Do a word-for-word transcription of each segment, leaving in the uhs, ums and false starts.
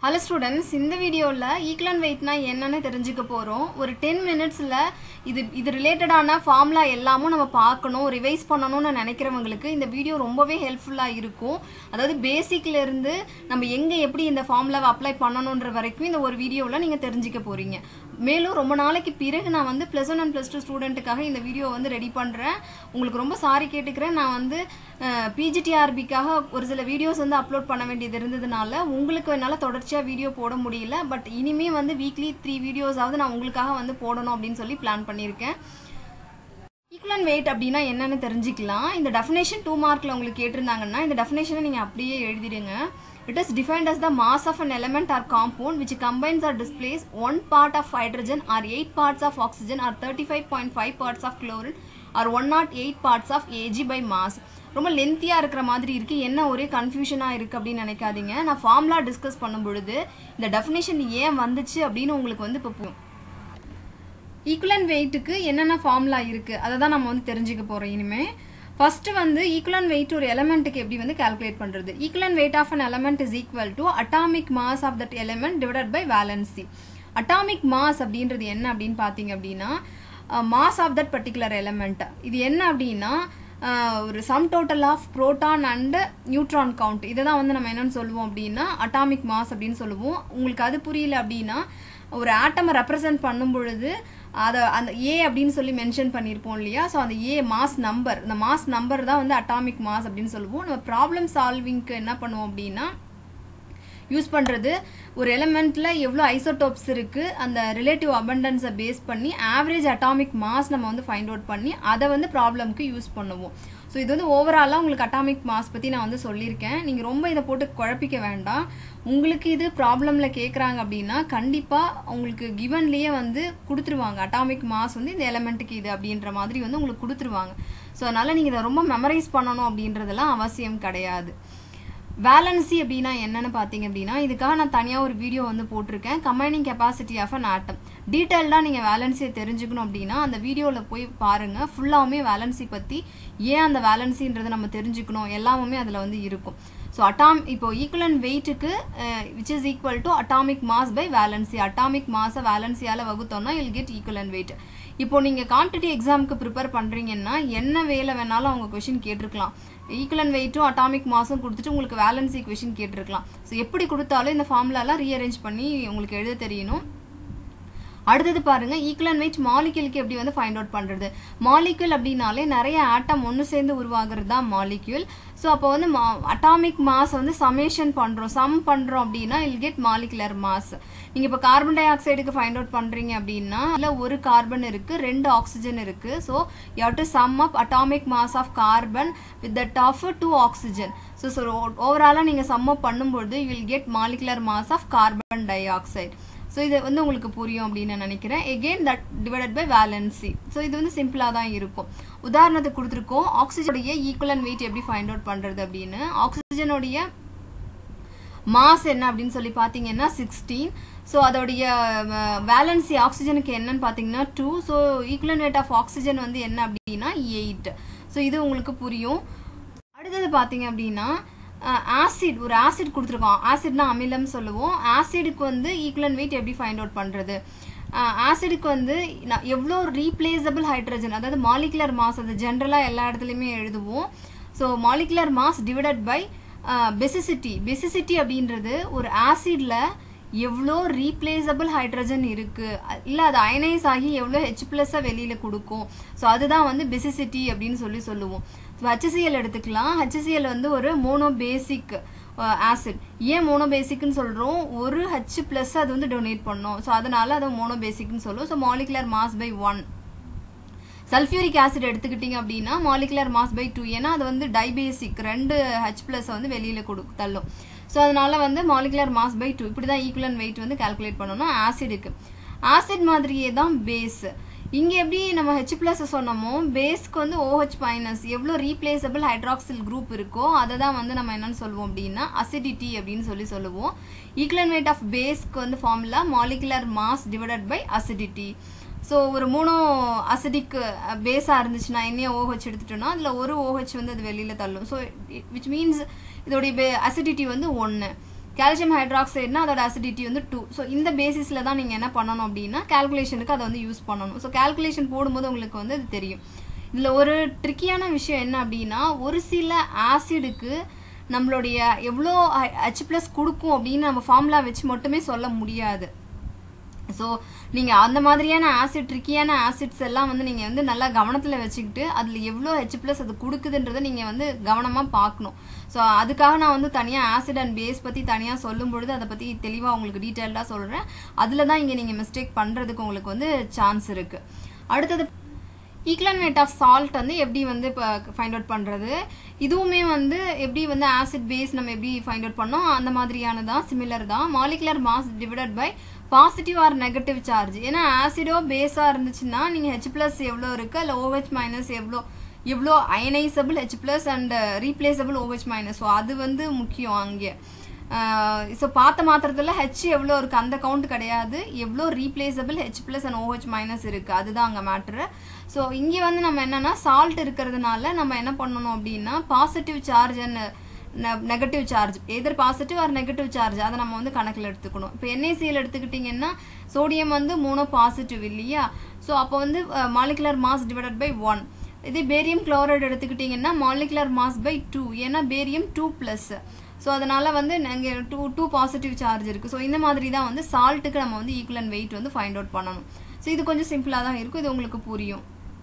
Hello students, in the video la echelon weight na என்னன்னு தெரிஞ்சுக்க போறோம். ஒரு ten minutes ல இது இது ரிலேட்டடான ஃபார்முலா எல்லாமும் நம்ம பார்க்கணும், ரிவைஸ் பண்ணணும்னு நினைக்கிறவங்களுக்கு இந்த வீடியோ ரொம்பவே ஹெல்ப்ஃபுல்லா இருக்கும். அதாவது பேசிக்ல இருந்து நம்ம எங்க எப்படி இந்த ஃபார்முலாவை அப்ளை பண்ணணும்ன்ற வரைக்கும் இந்த ஒரு வீடியோல நீங்க தெரிஞ்சுக்க போறீங்க. மேலும் ரொம்ப நாளைக்கு பிறகு நான் வந்து plus one and plus two ஸ்டூடெண்ட்டுக்காக இந்த வீடியோ வந்து ரெடி பண்றேன். உங்களுக்கு ரொம்ப சாரி கேட்டுக்கிறேன். நான் வந்து P G T R B க்காக ஒரு சில வீடியோஸ் வந்து அப்லோட் பண்ண வேண்டியது இருந்ததுனால உங்களுக்கு என்னால தொடர்ச்சியா வீடியோ போட முடியல. பட் இனிமே வந்து வீக்லி three வீடியோஸ் ஆவது நான் உங்களுக்காக வந்து போடணும் அப்படினு சொல்லி பிளான் பண்ணிருக்கேன். echelon weight அப்படினா என்னன்னு தெரிஞ்சிக்கலாம். இந்த டெஃபினிஷன் two மார்க்ல உங்களுக்கு கேட்டிருந்தாங்கன்னா இந்த டெஃபினிஷனை நீங்க அப்படியே எழுதிடுங்க. It is defined as the mass of an element or compound which combines or displays one part of hydrogen or eight parts of oxygen or thirty-five point five parts of chlorine or one hundred eight parts of Ag by mass. ரொம்ப லென்த்தியா இருக்கிற மாதிரி இருக்கு, என்ன ஒரே கன்ஃபியூஷனா இருக்கு அப்படின்னு நினைக்காதீங்க. நான் ஃபார்முலா டிஸ்கஸ் பண்ணும் பொழுது இந்த டெஃபினிஷன் ஏன் வந்துச்சு அப்படின்னு உங்களுக்கு வந்து இப்போ புரியும். echelon weightக்கு என்னென்ன ஃபார்முலா இருக்கு அதை தான் நம்ம வந்து தெரிஞ்சுக்க போறோம் இனிமே. First வந்து echelon weight ஒரு elementக்கு எப்படி வந்து calculate பண்றது. Echelon weight of an element is equal to atomic mass of that element divided by valency. Atomic mass அப்படின்றது என்ன அப்படின்னு பாத்தீங்க அப்படின்னா mass of that particular element. இது என்ன அப்படின்னா ஒரு sum total of proton and neutron count. இதை தான் வந்து நம்ம என்னன்னு சொல்லுவோம் அப்படின்னா atomic mass அப்படின்னு சொல்லுவோம். உங்களுக்கு அது புரியல அப்படின்னா ஒரு ஆட்டமை ரெப்ரசன்ட் பண்ணும் பொழுது அத அந்த A அப்படினு சொல்லி மென்ஷன் பண்ணிருப்போம் இல்லையா. சோ அந்த A மாஸ் நம்பர், அந்த மாஸ் நம்பர் தான் வந்து அட்டாமிக் மாஸ் அப்படினு சொல்லுவோம். நம்ம ப்ராப்ளம் சால்விங்க்கு என்ன பண்ணுவோம் அப்படினா யூஸ் பண்றது ஒரு எலிமெண்ட்ல எவ்வளவு ஐசோடோப்ஸ் இருக்கு அந்த ரிலேட்டிவ் அபண்டன்ஸை பேஸ் பண்ணி ஆவரேஜ் அட்டாமிக் மாஸ் நம்ம வந்து ஃபைண்ட் அவுட் பண்ணி அதை வந்து ப்ராப்ளம்க்கு யூஸ் பண்ணுவோம். ஸோ இது வந்து ஓவராலாக உங்களுக்கு அட்டாமிக் மாஸ் பற்றி நான் வந்து சொல்லியிருக்கேன். நீங்கள் ரொம்ப இதை போட்டு குழப்பிக்க வேண்டாம். உங்களுக்கு இது ப்ராப்ளமில் கேட்குறாங்க அப்படின்னா கண்டிப்பாக உங்களுக்கு கிவன்லேயே வந்து கொடுத்துருவாங்க. அட்டாமிக் மாஸ் வந்து இந்த எலிமெண்ட்டுக்கு இது அப்படின்ற மாதிரி வந்து உங்களுக்கு கொடுத்துருவாங்க. ஸோ அதனால் நீங்கள் இதை ரொம்ப மெமரைஸ் பண்ணணும் அப்படின்றதெல்லாம் அவசியம் கிடையாது. வேலன்சி அப்படின்னா என்னன்னு பார்த்தீங்க அப்படின்னா இதுக்காக நான் தனியாக ஒரு வீடியோ வந்து போட்டிருக்கேன், combining capacity of an atom. டீட்டெயில்டாக நீங்கள் வேலன்சியை தெரிஞ்சுக்கணும் அப்படின்னா அந்த வீடியோவில் போய் பாருங்கள். ஃபுல்லாகவுமே வேலன்சி பற்றி ஏன் அந்த வேலன்சின்றதை நம்ம தெரிஞ்சுக்கணும் எல்லாமே அதில் வந்து இருக்கும். ஸோ அட்டாம் இப்போ ஈக்குவலன் வெயிட்டுக்கு which is equal to atomic mass by valency. Atomic மாஸை வேலன்சியால் வகுத்தோம்னா யில் கெட் ஈக்குவலன் வெயிட். இப்போ நீங்கள் காம்படிட்டிவ் எக்ஸாமுக்கு ப்ரிப்பேர் பண்ணுறீங்கன்னா என்ன வேலை வேணாலும் அவங்க கொஷின் கேட்டிருக்கலாம். ஈக்குவலன் வெயிட்டும் அட்டாமிக் மாஸும் கொடுத்துட்டு உங்களுக்கு வேலன்சி கொஷின் கேட்டிருக்கலாம். ஸோ எப்படி கொடுத்தாலும் இந்த ஃபார்முலாலாம் ரீஅரேஞ்ச் பண்ணி உங்களுக்கு எழுத தெரியணும். அடுத்தது பாருங்க, ஈக்குவலன் வெயிட் மாலிக்யூலுக்கு எப்படி வந்து ஃபைண்ட் அவுட் பண்றது. மாலிக்யூல் அப்படின்னாலே நிறைய ஆட்டம் ஒன்று சேர்ந்து உருவாகிறது தான் மாலிக்யூல். ஸோ அப்போ வந்து அட்டாமிக் மாஸ் வந்து சமேஷன் பண்றோம், சம் பண்றோம் அப்படின்னா இல் கெட் மாலிகுலர் மாஸ். நீங்க இப்போ கார்பன் டை ஆக்சைடுக்கு ஃபைண்ட் அவுட் பண்றீங்க அப்படின்னா இல்ல ஒரு கார்பன் இருக்கு, ரெண்டு ஆக்சிஜன் இருக்கு. So you have to sum up atomic mass of carbon with that of two oxygen. So so ஓவராலாக நீங்க சம் அப் பண்ணும்போது you will get molecular mass of carbon dioxide. So இது வந்து உங்களுக்கு புரியும் அப்படின்னு நினைக்கிறேன். Again that divided by valency. So இது வந்து சிம்பிளாக தான் இருக்கும். உதாரணத்துக்கு கொடுத்துருக்கோம் ஆக்சிஜனுடைய ஈக்குவலன் வெயிட் எப்படி ஃபைண்ட் அவுட் பண்ணுறது அப்படின்னு. ஆக்சிஜனுடைய மாஸ் என்ன அப்படின்னு சொல்லி பார்த்தீங்கன்னா சிக்ஸ்டீன். ஸோ அதோடைய வேலன்சி ஆக்சிஜனுக்கு என்னன்னு பார்த்தீங்கன்னா two. So equivalent weight of oxygen வந்து என்ன அப்படின்னா எயிட். ஸோ இது உங்களுக்கு புரியும். அடுத்தது பார்த்தீங்க அப்படின்னா ஆசிட், ஒரு ஆசிட் கொடுத்துருக்கோம். ஆசிட்னா அமிலம் சொல்லுவோம். ஆசிடுக்கு வந்து ஈக்குவலன் வெயிட் எப்படி ஃபைண்ட் அவுட் பண்ணுறது. ஆசிடுக்கு வந்து எவ்வளோ ரீப்ளேசபிள் ஹைட்ரஜன், அதாவது மாலிகுலர் மாஸ், அது ஜென்ரலாக எல்லா இடத்துலையுமே எழுதுவோம். So molecular mass divided by basicity. Basicity அப்படின்றது ஒரு ஆசிட்ல எவ்வளோ ரீப்ளேசபிள் ஹைட்ரஜன் இருக்கு, இல்லை அது அயனைஸ் ஆகி எவ்வளோ ஹெச் பிளஸை வெளியில் கொடுக்கும். ஸோ அதுதான் வந்து பெசிசிட்டி அப்படின்னு சொல்லி சொல்லுவோம். H C L எடுத்துக்கலாம். H C L வந்து ஒரு மோனோபேசிக் ஆசிட். ஏன் மோனோபேசிக்னு சொல்கிறோம், ஒரு H பிளஸ் அது வந்து டொனேட் பண்ணோம். ஸோ அதனால அதை மோனோபேசிக்னு சொல்லுவோம். So molecular mass by one. Sulphuric acid எடுத்துக்கிட்டீங்க அப்படின்னா மாலிகுலர் மாஸ் பை டூ. ஏன்னா அது வந்து டைபேசிக், ரெண்டு H பிளஸ் வந்து வெளியில் கொடு தள்ளும். ஸோ அதனால வந்து மாலிகுலர் மாஸ் பை டூ. இப்படி தான் ஈக்குவலன் வெயிட் வந்து கால்குலேட் பண்ணணும் ஆசிடுக்கு. ஆசிட் மாதிரியே தான் பேஸ். இங்கே எப்படி நம்ம H பிளஸ் சொன்னோமோ பேஸ்க்கு வந்து OH மைனஸ் எவ்வளோ ரீப்ளேசபிள் ஹைட்ராக்சில் குரூப் இருக்கோ அதை தான் வந்து நம்ம என்னன்னு சொல்லுவோம் அப்படின்னா அசிடிட்டி அப்படின்னு சொல்லி சொல்லுவோம். ஈக்குவலன் வெயிட் ஆஃப் பேஸ்க்கு வந்து formula molecular mass divided by acidity. So ஒரு மூணோ அசிடிக் பேஸாக இருந்துச்சுன்னா என்ன OH எடுத்துட்டோம்னா அதில் ஒரு OH வந்து அது வெளியில் தள்ளும். ஸோ விச் மீன்ஸ் இதோடைய அசிடிட்டி வந்து ஒன்று. கால்சியம் ஹைட்ராக்சைடுனா அதோட அசிடிட்டி வந்து டூ. ஸோ இந்த பேசிஸில் தான் நீங்கள் என்ன பண்ணணும் அப்படின்னா கால்குலேஷனுக்கு அதை வந்து யூஸ் பண்ணணும். ஸோ கால்குலேஷன் போடும்போது உங்களுக்கு வந்து அது தெரியும். இதில் ஒரு ட்ரிக்கியான விஷயம் என்ன அப்படின்னா, ஒரு சில ஆசிடுக்கு நம்மளுடைய எவ்வளோ ஹெச் ப்ளஸ் கொடுக்கும் அப்படின்னு நம்ம ஃபார்முலா வச்சு மட்டுமே சொல்ல முடியாது. ஸோ நீங்கள் அந்த மாதிரியான ஆசிட் ட்ரிக்கியான ஆசிட்ஸ் எல்லாம் வந்து நீங்கள் வந்து நல்லா கவனத்தில் வச்சுக்கிட்டு அதில் எவ்வளோ ஹெச் ப்ளஸ் அது கொடுக்குதுன்றதை நீங்கள் வந்து கவனமாக பார்க்கணும். ஸோ அதுக்காக நான் வந்து தனியாக ஆசிட் அண்ட் பேஸ் பற்றி தனியாக சொல்லும் பொழுது அதை பற்றி தெளிவாக உங்களுக்கு டீட்டெயில்டாக சொல்கிறேன். அதில் தான் இங்கே நீங்கள் மிஸ்டேக் பண்ணுறதுக்கு உங்களுக்கு வந்து சான்ஸ் இருக்குது. அடுத்தது ஈக்குவலன்ட் வெயிட் ஆஃப் சால்ட் வந்து எப்படி வந்து இப்போ ஃபைண்ட் அவுட் பண்ணுறது, இதுவுமே வந்து எப்படி வந்து ஆசிட் பேஸ் நம்ம எப்படி ஃபைண்ட் அவுட் பண்ணோம் அந்த மாதிரியானதான், சிமிலர் தான். Molecular mass divided by positive or negative charge. ஏன்னா ஆசிடோ பேஸாக இருந்துச்சுன்னா நீங்கள் ஹெச் ப்ளஸ் எவ்வளோ இருக்குது அதில் ஓஹெச் மைனஸ் எவ்வளோ எவ்வளோ ionisable H plus and replaceable OH minus. So அது வந்து முக்கியம் அங்கே. ஸோ பார்த்த மாத்திரத்தில் ஹெச் எவ்வளோ இருக்குது அந்த கவுண்ட் கிடையாது, எவ்வளோ replaceable H plus and OH minus இருக்குது அதுதான் அங்கே மேட்ரு. ஸோ இங்கே வந்து நம்ம என்னென்னா சால்ட் இருக்கிறதுனால நம்ம என்ன பண்ணணும் அப்படின்னா positive charge and negative charge, either positive or negative charge அதை நம்ம வந்து கணக்கில் எடுத்துக்கணும். இப்போ என்ஏசிஎல் எடுத்துக்கிட்டிங்கன்னா சோடியம் வந்து மூணோ பாசிட்டிவ் இல்லையா, ஸோ அப்போ வந்து molecular mass divided by one. இதே பேரியம் குளோரைடு எடுத்துக்கிட்டிங்கன்னா மாலிகுலர் மாஸ் பை டூ, ஏன்னா பேரியம் டூ ப்ளஸ். ஸோ அதனால் வந்து நாங்கள் டூ டூ பாசிட்டிவ் சார்ஜ் இருக்குது. ஸோ இந்த மாதிரி தான் வந்து சால்ட்டுக்கு நம்ம வந்து ஈக்குவலன்ட் வெயிட் வந்து ஃபைண்ட் அவுட் பண்ணணும். ஸோ இது கொஞ்சம் சிம்பிளாக தான் இருக்கும், இது உங்களுக்கு புரியும்.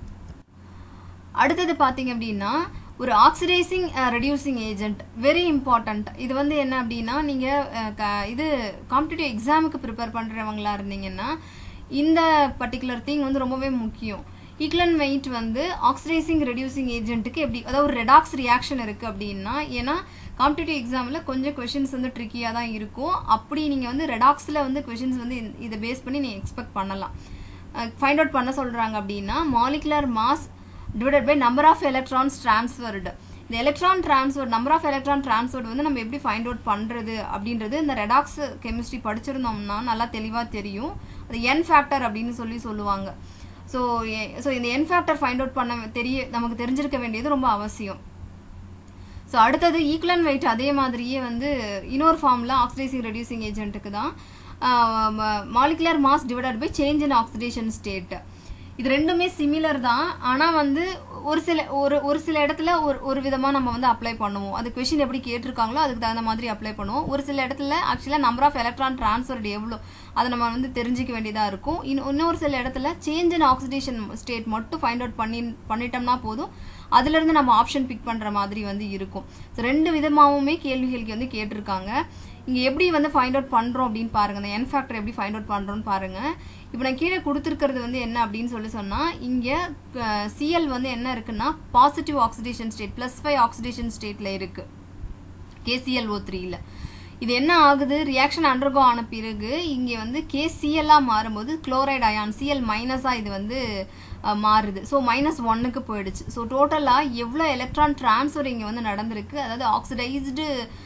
அடுத்தது பார்த்தீங்க அப்படின்னா ஒரு oxidising reducing agent, very important. இது வந்து என்ன அப்படின்னா நீங்கள் இது காம்படிட்டிவ் எக்ஸாமுக்கு ப்ரிப்பேர் பண்ணுறவங்களா இருந்தீங்கன்னா இந்த பர்டிகுலர் திங் வந்து ரொம்பவே முக்கியம். ஈக்குவலன்ட் வெயிட் வந்து ஆக்சிடைசிங் ரெடியூசிங் ஏஜென்ட்டுக்கு எப்படி, அதாவது ஒரு ரெடாக்ஸ் ரியாக்ஷன் இருக்குது அப்படின்னா, ஏன்னா காம்படிட்டிவ் எக்ஸாமில் கொஞ்சம் கொஷின்ஸ் வந்து ட்ரிக்கியாக தான் இருக்கும். அப்படி நீங்கள் வந்து ரெடாக்ஸில் வந்து கொஷின்ஸ் வந்து இதை பேஸ் பண்ணி நீங்கள் எக்ஸ்பெக்ட் பண்ணலாம். ஃபைண்ட் அவுட் பண்ண சொல்கிறாங்க அப்படின்னா molecular mass divided by number of electrons transferred. இந்த electron transfer, number of electron transferred வந்து நம்ம எப்படி ஃபைண்ட் அவுட் பண்ணுறது அப்படின்றது இந்த ரெடாக்ஸ் கெமிஸ்ட்ரி படிச்சிருந்தோம்னா நல்லா தெளிவாக தெரியும். அது என் ஃபேக்டர் அப்படின்னு சொல்லி சொல்லுவாங்க. ஸோ ஸோ இந்த என் ஃபேக்டர் ஃபைண்ட் அவுட் பண்ண தெரிய நமக்கு தெரிஞ்சிருக்க வேண்டியது ரொம்ப அவசியம். ஸோ அடுத்தது ஈக்குவலன்ட் வெயிட் அதே மாதிரியே வந்து இன்னொரு ஃபார்முலா ஆக்சிடைசிங் ரெடியூசிங் ஏஜென்ட்டுக்கு தான் molecular mass divided by change in oxidation state. இது ரெண்டுமே சிமிலர் தான், ஆனால் வந்து ஒரு சில ஒரு ஒரு சில இடத்துல ஒரு ஒரு விதமாக நம்ம வந்து அப்ளை பண்ணுவோம். அது கொஷின் எப்படி கேட்டிருக்காங்களோ அதுக்கு தகுந்த மாதிரி அப்ளை பண்ணுவோம். ஒரு சில இடத்துல ஆக்சுவலாக நம்பர் ஆஃப் எலக்ட்ரான் டிரான்ஸ்ஃபர்டு எவ்வளோ அதை நம்ம வந்து தெரிஞ்சிக்க வேண்டியதாக இருக்கும். இன்னும் இன்னொரு சில இடத்துல சேஞ்ச் இன் ஆக்சிடேஷன் ஸ்டேட் மட்டும் ஃபைண்ட் அவுட் பண்ணி பண்ணிட்டோம்னா போதும், அதுலேருந்து நம்ம ஆப்ஷன் பிக் பண்ணுற மாதிரி வந்து இருக்கும். ஸோ ரெண்டு விதமாகவுமே கேள்விகளுக்கு வந்து கேட்டிருக்காங்க. இங்கே எப்படி வந்து ஃபைண்ட் அவுட் பண்ணுறோம் அப்படின்னு பாருங்கள், இந்த என் ஃபேக்டர் எப்படி ஃபைண்ட் அவுட் பண்ணுறோன்னு பாருங்கள். இப்போ நான் கீழே கொடுத்துருக்கிறது வந்து என்ன அப்படின்னு சொல்லி சொன்னால், இங்கே சிஎல் வந்து என்ன இருக்குன்னா positive oxidation state plus five oxidation ஸ்டேட்டில் இருக்குது கேசிஎல்ஓ த்ரீயில். இது என்ன ஆகுது, ரியாக்ஷன் அண்டர்கோ ஆன பிறகு இங்கே வந்து கேசிஎல்லாக மாறும்போது குளோரைட் அயான் சிஎல் மைனஸாக இது வந்து மாறுது. ஸோ மைனஸ் ஒன்னுக்கு போயிடுச்சு. ஸோ டோட்டலாக எவ்வளோ எலக்ட்ரான் டிரான்ஸ்ஃபர் இங்கே வந்து நடந்திருக்கு, அதாவது ஆக்சிடைஸ்டு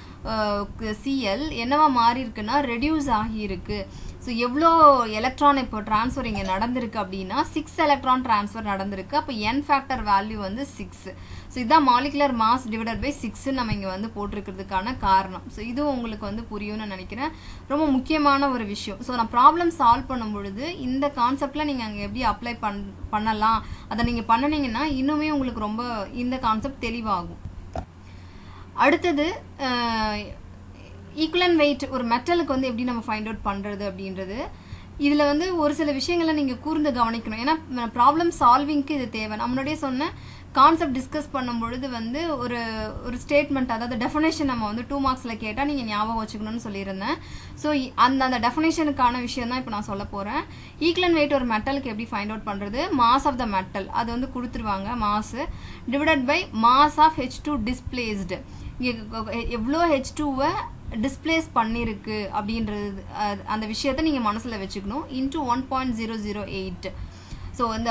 சிஎல் என்னவா மாறி இருக்குன்னா ரெடியூஸ் ஆகியிருக்கு. ஸோ எவ்வளோ எலக்ட்ரான் இப்போ டிரான்ஸ்ஃபர் இங்கே நடந்திருக்கு அப்படின்னா சிக்ஸ் எலக்ட்ரான் டிரான்ஸ்ஃபர் நடந்திருக்கு. அப்போ என் ஃபேக்டர் வேல்யூ வந்து சிக்ஸ். ஸோ இதுதான் molecular mass divided by six நம்ம இங்கே வந்து போட்டிருக்கிறதுக்கான காரணம். ஸோ இதுவும் உங்களுக்கு வந்து புரியும்னு நினைக்கிறேன், ரொம்ப முக்கியமான ஒரு விஷயம். ஸோ நான் ப்ராப்ளம் சால்வ் பண்ணும் பொழுது இந்த கான்செப்டில் நீங்கள் அங்கே எப்படி அப்ளை பண் பண்ணலாம் அதை நீங்கள் பண்ணினீங்கன்னா இன்னுமே உங்களுக்கு ரொம்ப இந்த கான்செப்ட் தெளிவாகும். அடுத்தது ஈக்குவலன்ட் வெயிட் ஒரு மெட்டலுக்கு வந்து எப்படி நம்ம ஃபைண்ட் அவுட் பண்ணுறது அப்படின்றது. இதில் வந்து ஒரு சில விஷயங்களை நீங்கள் கூர்ந்து கவனிக்கணும், ஏன்னா ப்ராப்ளம் சால்விங்க்கு இது தேவை. நான் முன்னாடியே சொன்ன கான்செப்ட் டிஸ்கஸ் பண்ணும் பொழுது வந்து ஒரு ஒரு ஸ்டேட்மெண்ட், அதாவது டெஃபினேஷன் நம்ம வந்து டூ மார்க்ஸில் கேட்டால் நீங்கள் ஞாபகம் வச்சுக்கணும்னு சொல்லியிருந்தேன். ஸோ அந்த அந்த டெஃபினேஷனுக்கான விஷயம் தான் இப்போ நான் சொல்ல போகிறேன். ஈக்குவலன்ட் வெயிட் ஒரு மெட்டலுக்கு எப்படி ஃபைண்ட் அவுட் பண்ணுறது, மாஸ் ஆஃப் த மெட்டல் அது வந்து கொடுத்துருவாங்க mass divided by mass of H two displaced, இங்கே எவ்வளோ ஹெச் டூவை டிஸ்பிளேஸ் பண்ணியிருக்கு அப்படின்றது அந்த விஷயத்தை நீங்கள் மனசில் வச்சுக்கணும். Into one point zero zero eight. So இந்த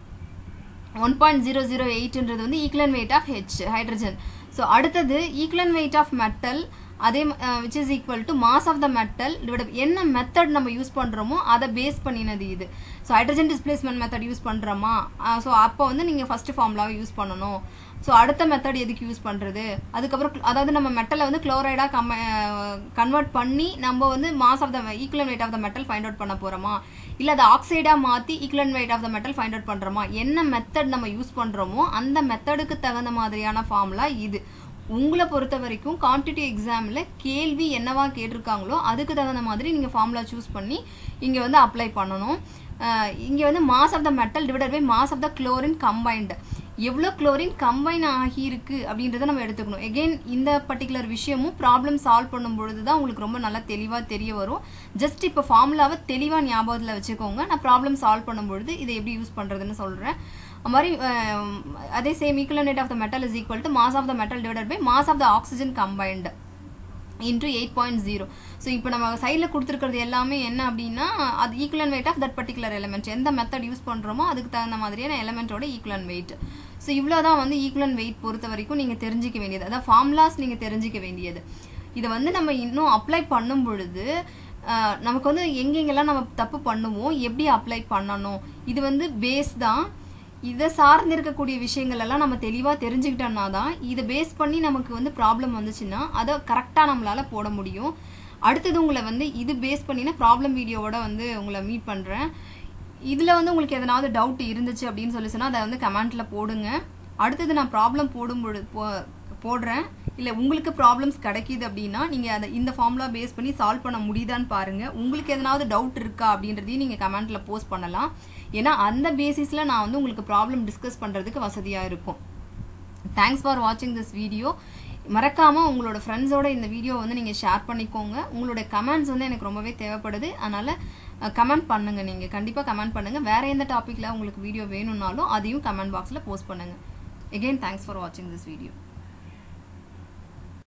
ஒன் பாயிண்ட் ஜீரோ ஜீரோ எயிட்ன்றது வந்து equivalent weight of H hydrogen. So அடுத்தது ஈக்குவலன்ட் வெயிட் ஆஃப் மெட்டல் அதே which is equal to mass of the metal divided என்ன மெத்தட் நம்ம use பண்றோமோ அதை base பண்ணினது இது. So hydrogen displacement method use பண்றோமா, ஸோ அப்போ வந்து நீங்க ஃபர்ஸ்ட் ஃபார்முலாவை யூஸ் பண்ணணும். ஸோ அடுத்த மெத்தட் எதுக்கு யூஸ் பண்றது, அதுக்கப்புறம் அதாவது நம்ம மெட்டலை வந்து குளோரைடா கன்வெர்ட் பண்ணி நம்ம வந்து mass of the equivalent weight of the metal find out பண்ண போறோமா, இல்ல அது ஆக்சைடா மாத்தி equivalent weight of the metal find out பண்றோமா, என்ன மெத்தட் நம்ம யூஸ் பண்றோமோ அந்த மெத்தடுக்கு தகுந்த மாதிரியான ஃபார்முலா இது. உங்களை பொறுத்த வரைக்கும் காம்படிட்டிவ் எக்ஸாம்ல கேள்வி என்னவா கேட்டிருக்காங்களோ அதுக்கு தகுந்த மாதிரி நீங்க ஃபார்முலா சூஸ் பண்ணி இங்க வந்து அப்ளை பண்ணணும். இங்க வந்து mass of the metal divided by mass of the chlorine combined, எவ்வளோ குளோரின் கம்பைன் ஆகி இருக்கு அப்படின்றத நம்ம எடுத்துக்கணும். எகெயின் இந்த பர்டிகுலர் விஷயமும் ப்ராப்ளம் சால்வ் பண்ணும் பொழுது தான் உங்களுக்கு ரொம்ப நல்லா தெளிவா தெரிய வரும். ஜஸ்ட் இப்போ ஃபார்முலாவை தெளிவா ஞாபகத்தில் வச்சுக்கோங்க. நான் ப்ராப்ளம் சால்வ் பண்ணும் பொழுது இதை எப்படி யூஸ் பண்றதுன்னு சொல்றேன். மாதிரி அதே same equivalent weight of the metal is equal to mass of the metal divided by mass of the oxygen combined into eight point zero. So இப்போ நம்ம சைடில் கொடுத்துருக்கிறது எல்லாமே என்ன அப்படின்னா அது equivalent weight of that particular element, எந்த method use பண்ணுறோமோ அதுக்கு தகுந்த மாதிரியான எலிமெண்ட்டோட ஈக்குவலன்ட் வெயிட். ஸோ இவ்வளோதான் வந்து ஈக்குவலன்ட் வெயிட் பொறுத்த வரைக்கும் நீங்கள் தெரிஞ்சிக்க வேண்டியது, அதாவது ஃபார்முலாஸ் நீங்கள் தெரிஞ்சிக்க வேண்டியது. இதை வந்து நம்ம இன்னும் அப்ளை பண்ணும் பொழுது நமக்கு வந்து எங்கெங்கெல்லாம் நம்ம தப்பு பண்ணுவோம், எப்படி அப்ளை பண்ணணும், இது வந்து பேஸ் தான். இதை சார்ந்து இருக்கக்கூடிய விஷயங்கள் எல்லாம் நம்ம தெளிவாக தெரிஞ்சுக்கிட்டோம்னா தான் இதை பேஸ் பண்ணி நமக்கு வந்து ப்ராப்ளம் வந்துச்சுன்னா அதை கரெக்டாக நம்மளால போட முடியும். அடுத்தது உங்களை வந்து இது பேஸ் பண்ணினா ப்ராப்ளம் வீடியோவோட வந்து உங்களை மீட் பண்ணுறேன். இதில் வந்து உங்களுக்கு எதனாவது டவுட் இருந்துச்சு அப்படின்னு சொல்லி சொன்னால் அதை வந்து கமெண்ட்டில் போடுங்க. அடுத்தது நான் ப்ராப்ளம் போடும்பொழுது போ போடுறேன் இல்லை உங்களுக்கு ப்ராப்ளம்ஸ் கிடைக்கிது அப்படின்னா நீங்கள் அதை இந்த ஃபார்முலா பேஸ் பண்ணி சால்வ் பண்ண முடியுதான்னு பாருங்கள். உங்களுக்கு எதனாவது டவுட் இருக்கா அப்படின்றதையும் நீங்கள் கமெண்ட்டில் போஸ்ட் பண்ணலாம். ஏன்னா அந்த பேசிஸில் நான் வந்து உங்களுக்கு ப்ராப்ளம் டிஸ்கஸ் பண்ணுறதுக்கு வசதியாக இருக்கும். தேங்க்ஸ் ஃபார் வாட்சிங் திஸ் வீடியோ. மறக்காமல் உங்களோட ஃப்ரெண்ட்ஸோட இந்த வீடியோ வந்து நீங்கள் ஷேர் பண்ணிக்கோங்க. உங்களோட கமெண்ட்ஸ் வந்து எனக்கு ரொம்பவே தேவைப்படுது, அதனால் கமெண்ட் பண்ணுங்கள். நீங்கள் கண்டிப்பாக கமெண்ட் பண்ணுங்கள். வேறு எந்த டாப்பிக்கில் உங்களுக்கு வீடியோ வேணும்னாலும் அதையும் கமெண்ட் பாக்ஸில் போஸ்ட் பண்ணுங்கள். Again, thanks for watching this video.